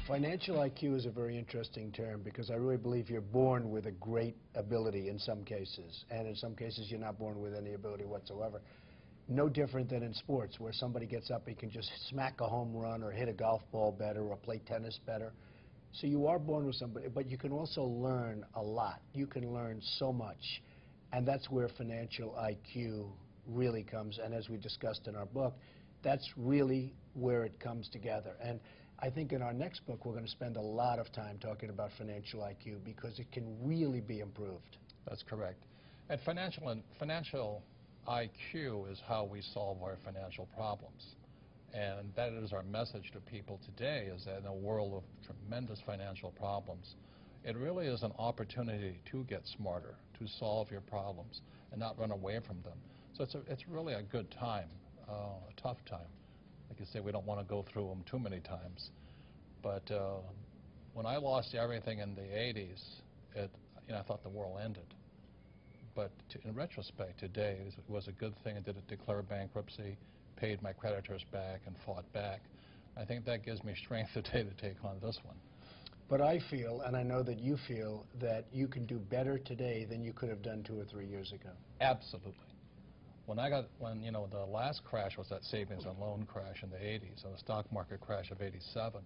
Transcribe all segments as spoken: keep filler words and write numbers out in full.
Financial I Q is a very interesting term because I really believe you're born with a great ability in some cases, and in some cases you're not born with any ability whatsoever. No different than in sports, where somebody gets up and can just smack a home run or hit a golf ball better or play tennis better. So you are born with somebody, but you can also learn a lot. You can learn so much, and that's where financial I Q really comes. And as we discussed in our book, that's really where it comes together. And I think in our next book we're going to spend a lot of time talking about financial I Q because it can really be improved. That's correct. And financial and financial I Q is how we solve our financial problems. And that is our message to people today, is that in a world of tremendous financial problems, it really is an opportunity to get smarter, to solve your problems, and not run away from them. So it's, a, it's really a good time, uh, a tough time. Like you say, we don't want to go through them too many times. But uh, when I lost everything in the eighties, it, you know, I thought the world ended. But to, in retrospect, today, it was a good thing. I did declare bankruptcy, paid my creditors back, and fought back. I think that gives me strength today to take on this one. But I feel, and I know that you feel, that you can do better today than you could have done two or three years ago. Absolutely. When I got, when, you know, the last crash was that savings and loan crash in the eighties, and the stock market crash of eighty-seven.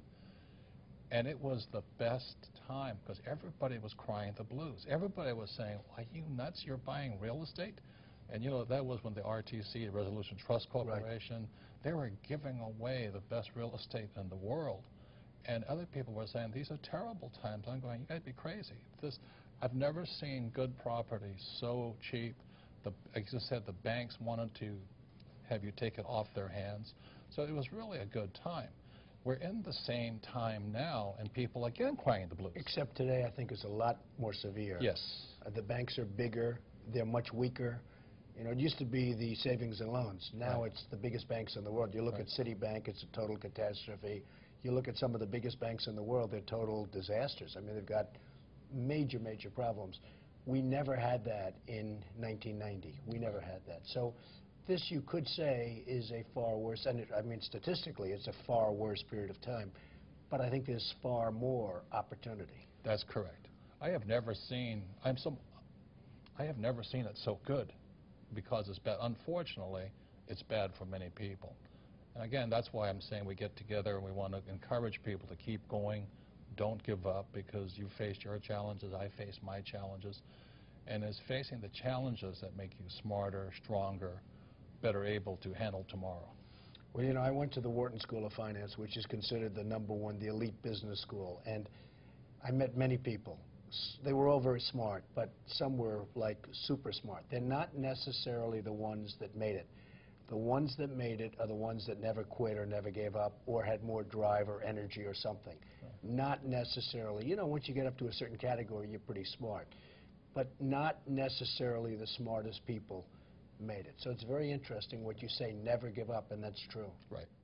And it was the best time because everybody was crying the blues. Everybody was saying, are you nuts? You're buying real estate? And, you know, that was when the R T C, the Resolution Trust Corporation, right, they were giving away the best real estate in the world. And other people were saying, these are terrible times. I'm going, you got to be crazy. This, I've never seen good property so cheap. The, as I said, the banks wanted to have you take it off their hands. So it was really a good time. We're in the same time now, and people again crying the blues. Except today, I think it's a lot more severe. Yes. Uh, the banks are bigger. They're much weaker. You know, it used to be the savings and loans. Now right, it's the biggest banks in the world. You look right, at Citibank, it's a total catastrophe. You look at some of the biggest banks in the world, they're total disasters. I mean, they've got major, major problems. We never had that in nineteen ninety. We never had that. So this, you could say, is a far worse, and it, I mean, statistically, it's a far worse period of time. But I think there's far more opportunity. That's correct. I have never seen, I'm so, I have never seen it so good because it's bad. Unfortunately, it's bad for many people. And again, that's why I'm saying we get together and we want to encourage people to keep going. Don't give up, because you faced your challenges, I faced my challenges. And it's facing the challenges that make you smarter, stronger, better able to handle tomorrow. Well, you know, I went to the Wharton School of Finance, which is considered the number one, the elite business school. And I met many people. They were all very smart, but some were like super smart. They're not necessarily the ones that made it. The ones that made it are the ones that never quit or never gave up or had more drive or energy or something. Right. Not necessarily. You know, once you get up to a certain category, you're pretty smart. But not necessarily the smartest people made it. So it's very interesting what you say, never give up, and that's true. Right.